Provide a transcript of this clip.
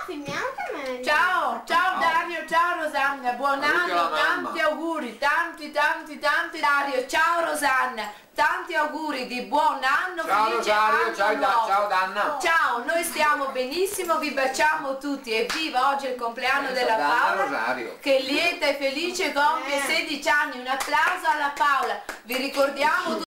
Ciao, ciao Dario, ciao Rosanna, buon anno, tanti auguri, tanti Dario, ciao Rosanna, tanti auguri di buon anno, ciao felice Rosario, anno ciao, nuovo. ciao Danna. Ciao, noi stiamo benissimo, vi baciamo tutti e viva oggi il compleanno della Paola, Rosario, che lieta e felice compie 16 anni, un applauso alla Paola, vi ricordiamo